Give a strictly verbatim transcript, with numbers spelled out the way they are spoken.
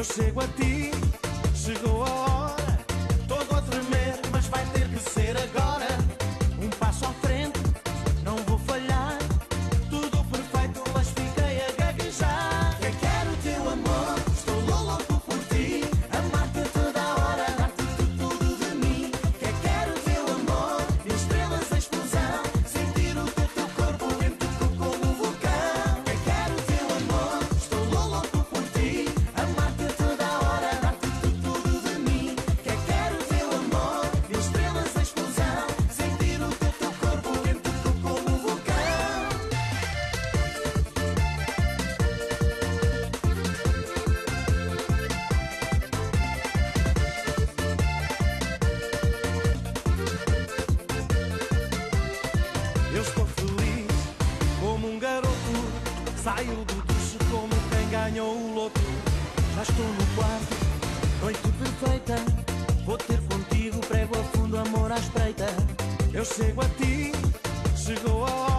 chego a ti, chegou a hora. Todo a tremer, mas vai ter que ser agora. Um passo à frente, não vou falhar. Tudo perfeito, mas fiquei a gaguejar. Eu quero o teu amor, estou louco por ti. Amar-te a toda a hora, dar-te tudo de mim. Eu quero o teu amor, mil estrelas a explosão. Sentir o teu, teu corpo dentro como um vulcão. Eu quero o teu amor, estou louco por ti. Amar-te a toda a hora, dar-te tudo de mim. Eu quero o teu amor, mil estrelas a explosão. Sentir o teu, teu corpo dentro como um vulcão. Eu estou feliz como um garoto. Saio do duche como quem ganhou o loto. Já estou no quarto, noite perfeita. Vou ter contigo, prego a fundo, amor à espreita. Eu chego a ti, chegou a hora.